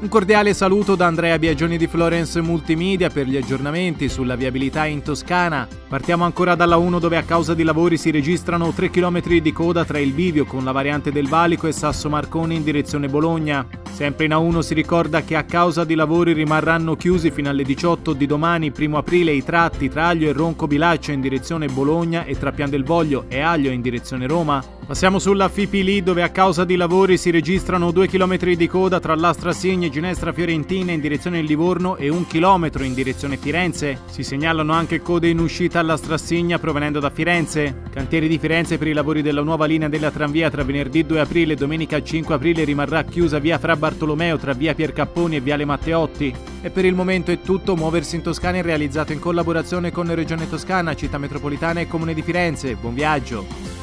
Un cordiale saluto da Andrea Biagioni di Florence Multimedia per gli aggiornamenti sulla viabilità in Toscana. Partiamo ancora dalla 1 dove a causa di lavori si registrano 3 km di coda tra il bivio con la variante del Valico e Sasso Marconi in direzione Bologna. Sempre in A1 si ricorda che a causa di lavori rimarranno chiusi fino alle 18 di domani, 1 aprile, i tratti tra Aglio e Ronco Bilaccio in direzione Bologna e tra Pian del Voglio e Aglio in direzione Roma. Passiamo sulla Fipili dove a causa di lavori si registrano 2 km di coda tra Lastra Signi e Ginestra Fiorentina in direzione Livorno e 1 chilometro in direzione Firenze. Si segnalano anche code in uscita alla Strassigna provenendo da Firenze. Cantieri di Firenze per i lavori della nuova linea della tranvia tra venerdì 2 aprile e domenica 5 aprile rimarrà chiusa via Fra Bartolomeo tra via Piercapponi e viale Matteotti. E per il momento è tutto. Muoversi in Toscana è realizzato in collaborazione con Regione Toscana, Città Metropolitana e Comune di Firenze. Buon viaggio!